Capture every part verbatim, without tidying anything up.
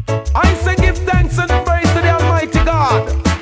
I say give thanks and praise to the Almighty God.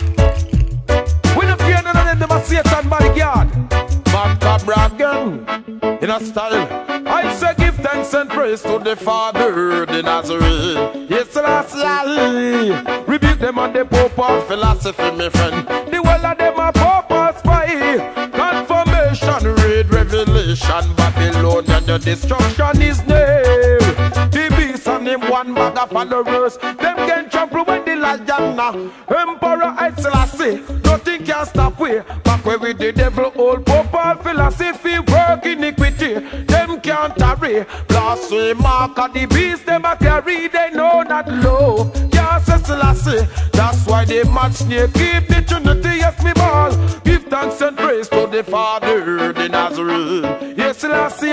We don't fear none of them, them a Satan bodyguard. Macabre again, in a style. I say give thanks and praise to the Father, the Nazarene. Yes, Selassie. Rebuke them on the Pope of philosophy, my friend. The whole of them are Pope of spy. Confirmation, read Revelation. Babylonian, your destruction is near. The beast and him one bag of followers. Them can trample when the lion now. Emperor I Selassie, nothing can stop we. Back where we the devil, old Pope of philosophy, work iniquity. Them can't tarry. Blasphemy mark of the beast, them a carry. They know not low. Can't say Selassie. That's why they match near. Keep the Trinity, yes me ball. Give thanks and praise to the Father, the Nazarene. Yes, Selassie,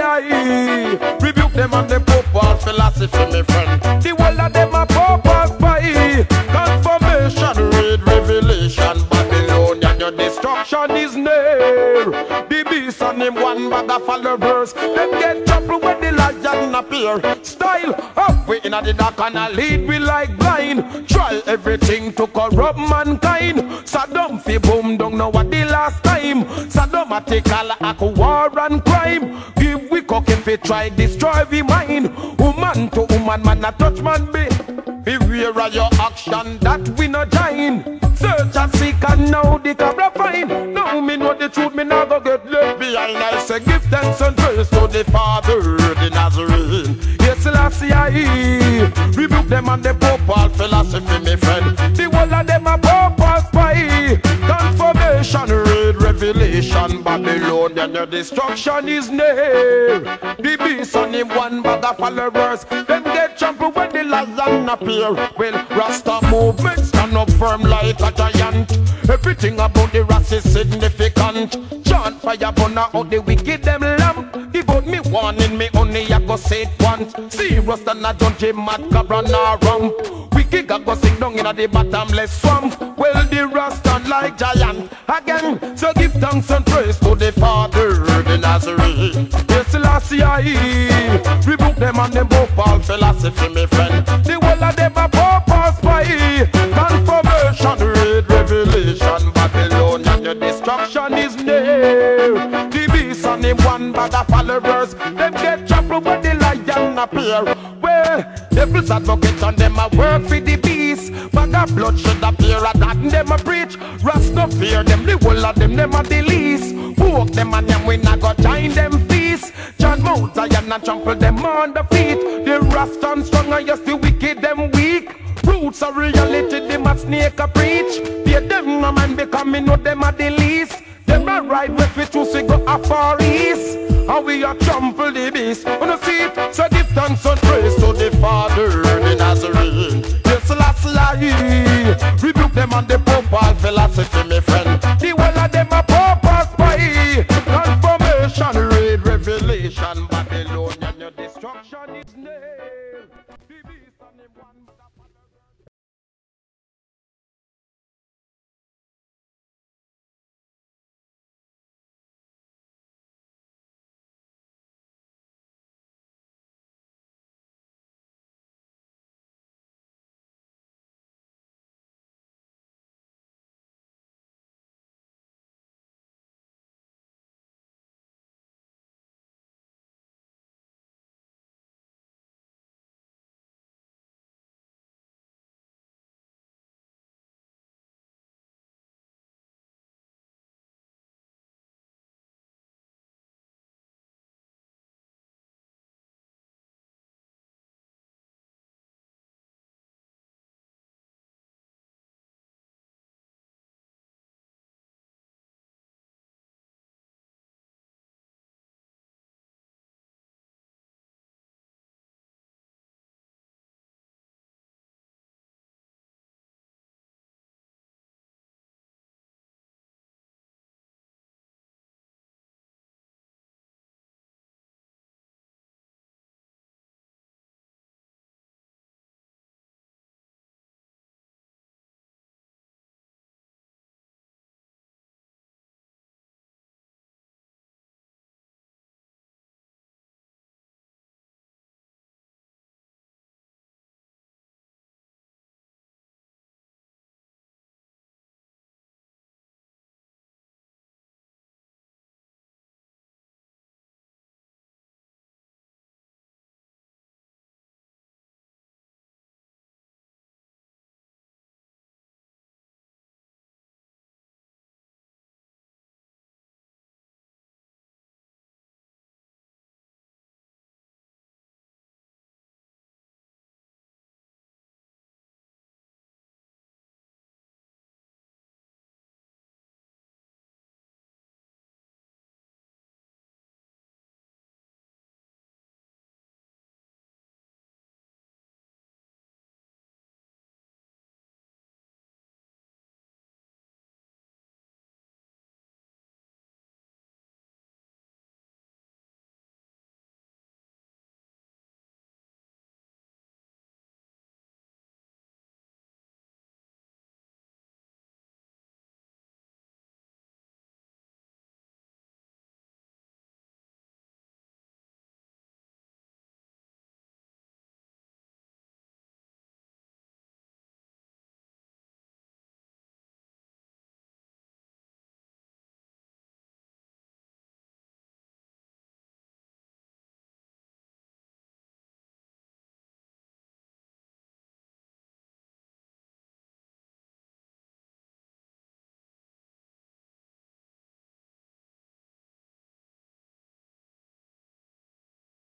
I rebuke them and the Pope of philosophy, my friend. The whole of them are Pope of spy. Confirmation, read Revelation. Babylonian, your destruction is near. The beast and him one bag of followers. Them get trouble when the lion appear. Style up we in the dark and I lead we like blind. Try everything to corrupt mankind. Saddam fi boom don't know what the last time. Saddam a take all a war and crime. Give we cooking fi try destroy we mind. Woman to woman, man a touch man be. Beware of your action that we no join. Search and seek and now the cabra find. Now me know the truth, me now go get left behind. I say give thanks and praise to the Father, the Nazarene. Yes, Selassie, I rebuke them and the Pope of philosophy, my friend. The whole of them are Pope of spy. Confirmation, read Revelation. Babylonian, your destruction is near. The beast and him one bag of followers. Them get trampled when the lion appear. Well, Rasta movement stand up firm like a giant. Everything about the Ras is significant. Chant fire burn out the wicked them lamp. About me warning me only I go say it once. Serious than a judge mad cabra na rump. Wicked I go sit down in the bottomless swamp. Well the Rasta like giant again. So give thanks and praise to the Father, the Nazarene. Yes, Selassie, I rebuke them and them both all philosophy, my friend. The whole of them are Pope of spy. Confirmation, read Revelation. Babylonian, your destruction is near. The beast and him one bag of followers. Them get trampled when the lion appear. Well, devil's advocates and them a work for the beast. Bag of blood should appear at that and them a preach. Rust no fear them, the whole of them, them a the least. Walk them and them we not go join them feast. John Mount Zion and trample them on the feet. The rust and strong and yes the wicked them weak. Roots are reality, them a snake a preach. Fear them no man becoming know them a the least. Them a ride with we choose we go a far east. And we a trample the beast. Wanna see it? So give thanks and praise to the Father, the Nazarene. Yes, Selassie, rebuke them and the Pope of philosophy, my friend. The whole of them a Pope of spy. Confirmation, read Revelation. Babylonian, your destruction is near. The beast and the one